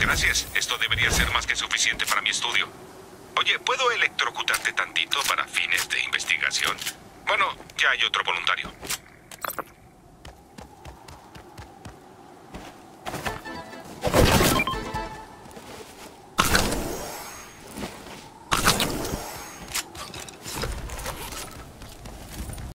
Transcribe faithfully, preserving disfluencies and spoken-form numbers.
Gracias. Esto debería ser más que suficiente para mi estudio. Oye, ¿puedo electrocutarte tantito para fines de investigación? Bueno, ya hay otro voluntario.